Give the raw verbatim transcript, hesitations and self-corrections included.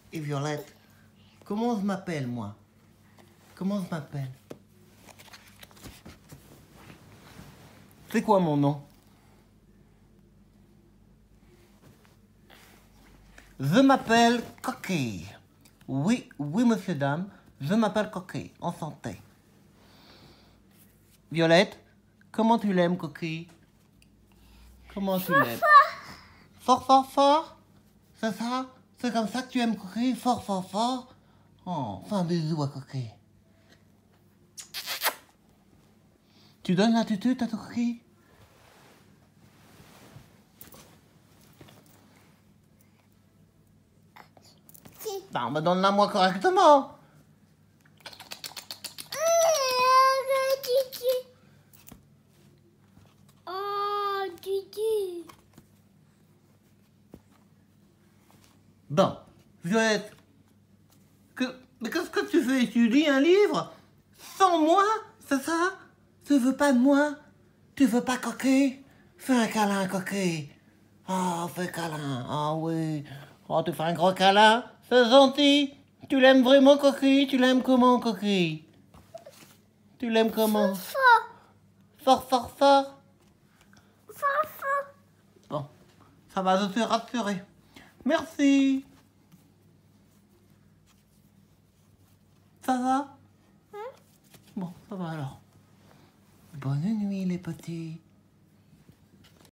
Et Violette, comment je m'appelle, moi? Comment je m'appelle? C'est quoi mon nom? Je m'appelle Coquille. Oui, oui, monsieur, dame, je m'appelle Coquille. Enchanté. Violette, comment tu l'aimes, Coquille? Comment tu l'aimes? Fort, fort, fort? C'est ça? C'est comme ça que tu aimes Coquille? Fort, fort, fort? Oh, fais un bisou à Coquille. Tu donnes la tutute à ton Coquille? Non, mais donne-la moi correctement. Oh, Didi. Bon, Violette, que, mais qu'est-ce que tu fais? Tu lis un livre sans moi, c'est ça? Tu veux pas de moi? Tu veux pas Coquille? Fais un câlin, Coquille. Oh, fais câlin. Ah oh, oui. Oh, tu fais un gros câlin? C'est gentil. Tu l'aimes vraiment, Coquille? Tu l'aimes comment, Coquille? Tu l'aimes comment? Fort, Fort, fort, fort. fort, fort. Bon, ça va, je suis rassurée. Merci. Ça va? Hein? Bon, ça va alors. Bonne nuit, les petits.